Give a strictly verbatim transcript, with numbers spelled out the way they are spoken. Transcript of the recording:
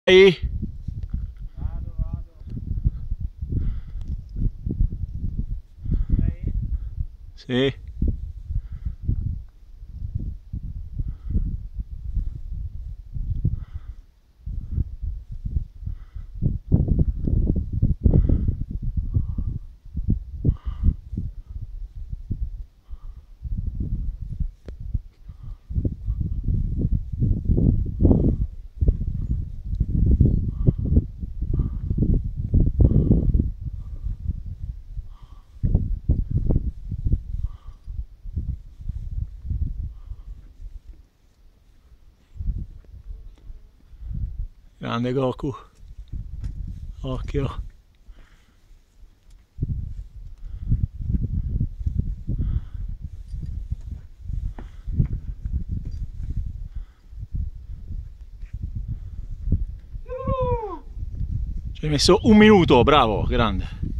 Ehi? Vado, vado. Sei? Sì. Grande Goku. Occhio. Ci hai messo un minuto, bravo, grande.